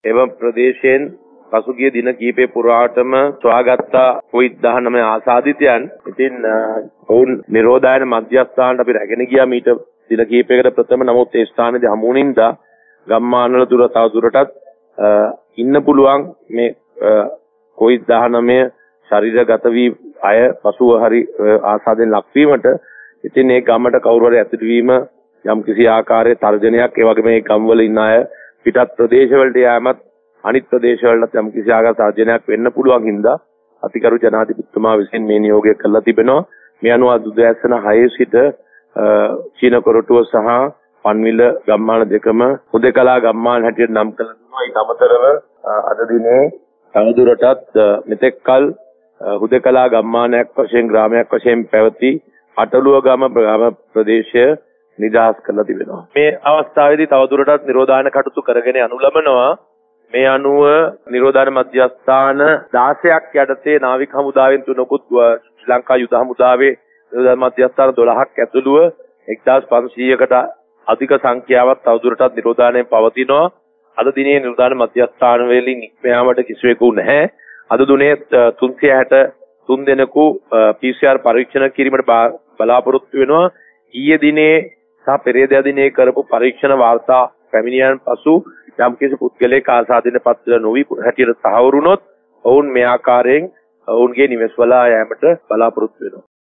එම ප්‍රදේශයෙන් පසුගිය දින කිහිපේ පුරාටම සොයාගත්ත COVID-19 ආසාදිතයන්. ඉතින් ඔවුන් නිරෝධායන මධ්‍යස්ථානට අපි රැගෙන ගියා මීට දින කිහිපයකට ප්‍රථම. නමුත් ඒ ස්ථානයේදී හමු වුණින්දා ගම්මානවල තවදුරටත් ඉන්න පුළුවන් මේ COVID-19 ශරීරගත වී අය පසුව හරි ආසාදයෙන් ලක්වීමට. ඉතින් මේ ගමට කවුරු හරි ඇතුළු වීම යම් කිසි ආකාරයේ තර්ජනයක්, ඒ වගේම මේ ගම්වල ඉන්න අය පිටත් ප්‍රදේශවලට යෑමත් අනිත් ප්‍රදේශවලට යම් කිසි ආකාරයක තර්ජනයක් වෙන්න පුළුවන් හින්දා අතිගරු ජනාධිපතිතුමා විසින් මේ නියෝගය කළා තිබෙනවා. මේ අනුව උදෑසන 6 සිට චීන කොරටුව සහ පන්විල ගම්මාන දෙකම හුදේකලා ගම්මාන හැටියට නම් කළ දුන්නා. ඊට අමතරව අද දිනේ තවදුරටත් මෙතෙක්කල් හුදේකලා ගම්මානයක් වශයෙන් ග්‍රාමයක් වශයෙන් පැවති අටලුව ගම ප්‍රදේශය නිදහස් කරලා තිබෙනවා. මේ අවස්ථාවේදී තවදුරටත් නිරෝධායන කටයුතු කරගෙන යනු ලබනවා. මේ අනුව නිරෝධායන මධ්‍යස්ථාන 16ක් යටතේ නාවික හමුදාවෙන් 3කුත් ශ්‍රී ලංකා යුද හමුදාවේ නිරෝධායන මධ්‍යස්ථාන 12ක් ඇතුළුව 1500කට අධික සංඛ්‍යාවක් තවදුරටත් නිරෝධායනයෙන් පවතිනවා. අද දිනේ නිරෝධායන මධ්‍යස්ථාන වලින් නික්ම යාමට කිසිවෙකු නැහැ. අද දිනේ 363 දෙනෙකු PCR පරීක්ෂණ කිරීමට බලාපොරොත්තු වෙනවා. ඊයේ දිනේ සහ පෙරේදා දිනේ කරපු පරීක්ෂණ වාර්තා පැමිණියන් පසු යම්කිසි පුද්ගලයෙක් ආසාදිත පත්‍ර නොවි හැටියට තහවුරු වුණොත් ඔවුන් මේ ආකාරයෙන් ඔවුන්ගේ නිවෙස් වල යෑමට බලාපොරොත්තු වෙනවා.